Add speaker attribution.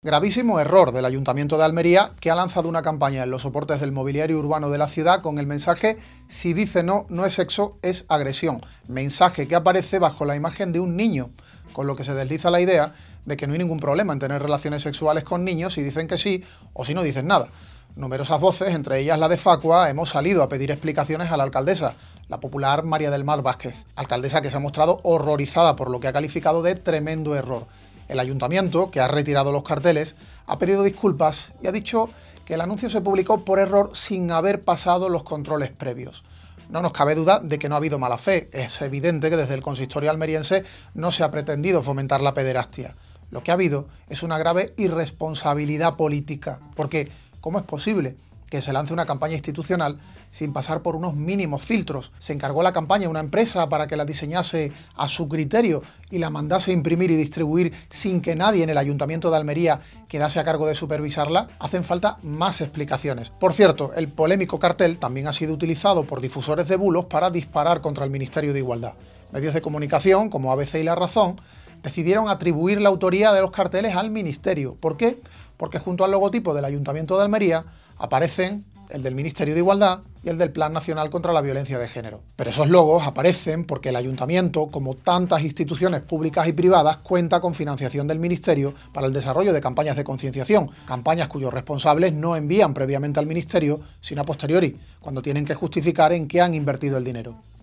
Speaker 1: Gravísimo error del Ayuntamiento de Almería, que ha lanzado una campaña en los soportes del mobiliario urbano de la ciudad con el mensaje "Si dice no, no es sexo, es agresión". Mensaje que aparece bajo la imagen de un niño, con lo que se desliza la idea de que no hay ningún problema en tener relaciones sexuales con niños si dicen que sí o si no dicen nada. Numerosas voces, entre ellas la de Facua, hemos salido a pedir explicaciones a la alcaldesa, la popular María del Mar Vázquez, alcaldesa que se ha mostrado horrorizada por lo que ha calificado de tremendo error. El ayuntamiento, que ha retirado los carteles, ha pedido disculpas y ha dicho que el anuncio se publicó por error sin haber pasado los controles previos. No nos cabe duda de que no ha habido mala fe. Es evidente que desde el consistorio almeriense no se ha pretendido fomentar la pederastia. Lo que ha habido es una grave irresponsabilidad política, porque ¿cómo es posible que se lance una campaña institucional sin pasar por unos mínimos filtros? Se encargó la campaña a una empresa para que la diseñase a su criterio y la mandase a imprimir y distribuir sin que nadie en el Ayuntamiento de Almería quedase a cargo de supervisarla. Hacen falta más explicaciones. Por cierto, el polémico cartel también ha sido utilizado por difusores de bulos para disparar contra el Ministerio de Igualdad. Medios de comunicación, como ABC y La Razón, decidieron atribuir la autoría de los carteles al Ministerio. ¿Por qué? Porque junto al logotipo del Ayuntamiento de Almería aparecen el del Ministerio de Igualdad y el del Plan Nacional contra la Violencia de Género. Pero esos logos aparecen porque el Ayuntamiento, como tantas instituciones públicas y privadas, cuenta con financiación del Ministerio para el desarrollo de campañas de concienciación, campañas cuyos responsables no envían previamente al Ministerio, sino a posteriori, cuando tienen que justificar en qué han invertido el dinero.